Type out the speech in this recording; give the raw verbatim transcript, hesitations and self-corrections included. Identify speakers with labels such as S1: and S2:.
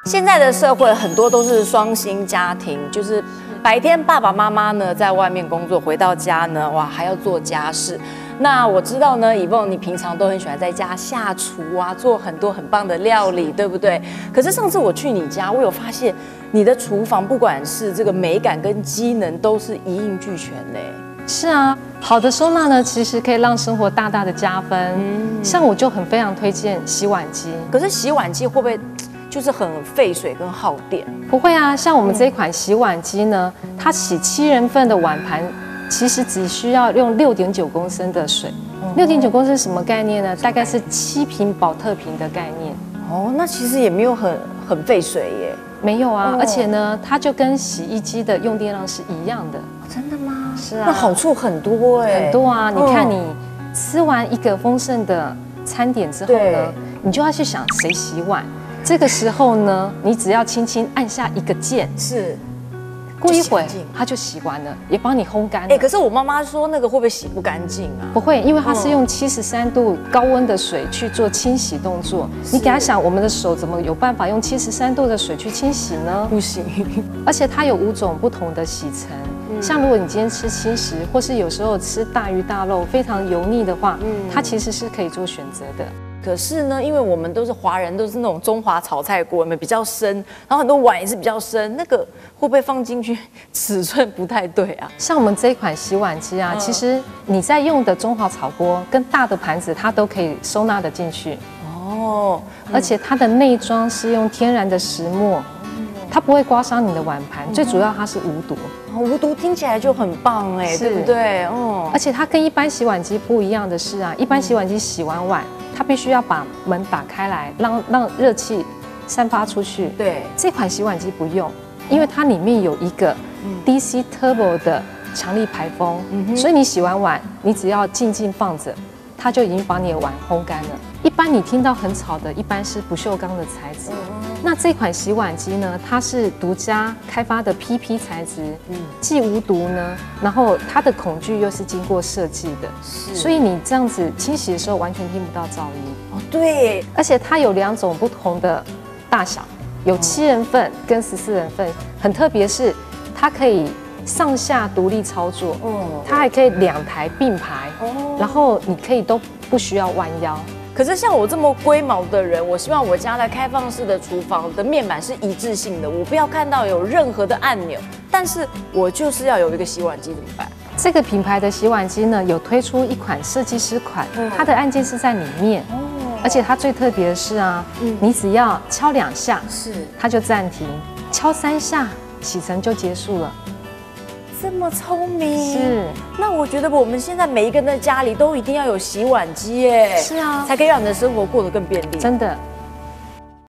S1: 现在的社会很多都是双薪家庭，就是白天爸爸妈妈呢在外面工作，回到家呢，哇还要做家事。那我知道呢，以梦你平常都很喜欢在家下厨啊，做很多很棒的料理，对不对？可是上次我去你家，我有发现你的厨房不管是这个美感跟机能都是一应俱全嘞。
S2: 是啊，好的收纳呢，其实可以让生活大大的加分。嗯，像我就很非常推荐洗碗机。
S1: 可是洗碗机会不会就是很费水跟耗电？
S2: 不会啊，像我们这一款洗碗机呢，它洗七人份的碗盘，其实只需要用六点九公升的水。六点九公升什么概念呢？大概是七瓶保特瓶的概念。
S1: 哦，那其实也没有很很费水耶。
S2: 没有啊，而且呢，它就跟洗衣机的用电量是一样的。
S1: 真的吗？
S2: 是啊，
S1: 那好处很多哎，
S2: 很多啊！你看，你吃完一个丰盛的餐点之后呢，你就要去想谁洗碗。这个时候呢，你只要轻轻按下一个键，
S1: 是，
S2: 过一会儿它就洗完了，也帮你烘干了。
S1: 哎，可是我妈妈说那个会不会洗不干净啊？
S2: 不会，因为它是用七十三度高温的水去做清洗动作。你给它想，我们的手怎么有办法用七十三度的水去清洗呢？
S1: 不行。
S2: 而且它有五种不同的洗层。像如果你今天吃轻食，或是有时候吃大鱼大肉非常油腻的话，嗯，它其实是可以做选择的。
S1: 可是呢，因为我们都是华人，都是那种中华炒菜锅，比较深，然后很多碗也是比较深，那个会不会放进去尺寸不太对啊？
S2: 像我们这一款洗碗机啊，嗯、其实你在用的中华炒锅跟大的盘子，它都可以收纳得进去。哦，嗯、而且它的内装是用天然的石墨。它不会刮伤你的碗盘，最主要它是无毒。
S1: 无毒听起来就很棒哎，对不对？哦，
S2: 而且它跟一般洗碗机不一样的是啊，一般洗碗机洗完碗，它必须要把门打开来，让让热气散发出去。
S1: 对，
S2: 这款洗碗机不用，因为它里面有一个 D C Turbo 的强力排风，所以你洗完碗，你只要静静放着，它就已经把你的碗烘干了。一般你听到很吵的，一般是不锈钢的材质。那这款洗碗机呢，它是独家开发的 P P 材质，嗯，既无毒呢，然后它的孔距又是经过设计的，是，所以你这样子清洗的时候完全听不到噪音。
S1: 哦，对，
S2: 而且它有两种不同的大小，有七人份跟十四人份，很特别是它可以上下独立操作，嗯，它还可以两台并排，哦，然后你可以都不需要弯腰。
S1: 可是像我这么龟毛的人，我希望我家的开放式的厨房的面板是一致性的，我不要看到有任何的按钮，但是我就是要有一个洗碗机，怎么办？
S2: 这个品牌的洗碗机呢，有推出一款设计师款，嗯、它的按键是在里面，哦，而且它最特别的是啊，嗯、你只要敲两下，是它就暂停，敲三下洗程就结束了。
S1: 这么聪明，
S2: 是。
S1: 那我觉得我们现在每一个人的家里都一定要有洗碗机耶，
S2: 是啊，
S1: 才可以让你的生活过得更便利。
S2: 真的。